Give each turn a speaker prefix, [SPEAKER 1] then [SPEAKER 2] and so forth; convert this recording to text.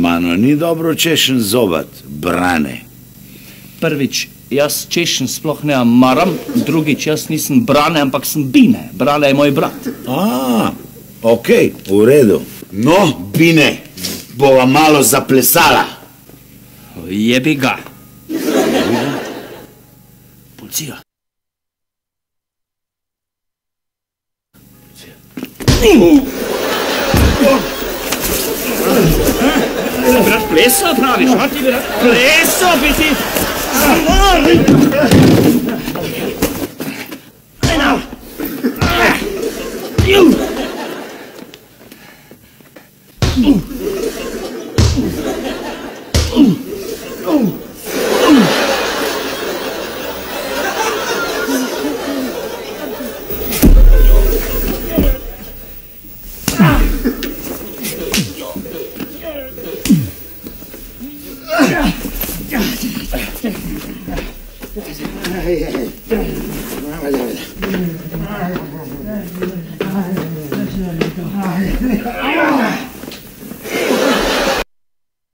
[SPEAKER 1] mano ni dobro češen zobat, Brane.
[SPEAKER 2] Prvič, jaz češen sploh ne maram, drugič, jaz nisem Brane, ampak sem Bine. Brane je moj brat.
[SPEAKER 1] Okej, v redu. No, Bine, bova malo zaplesala.
[SPEAKER 2] Jebi ga. Policija. Brat plesa, praviš, a ti brat plesa, bi ti... Ena!
[SPEAKER 3] Ay,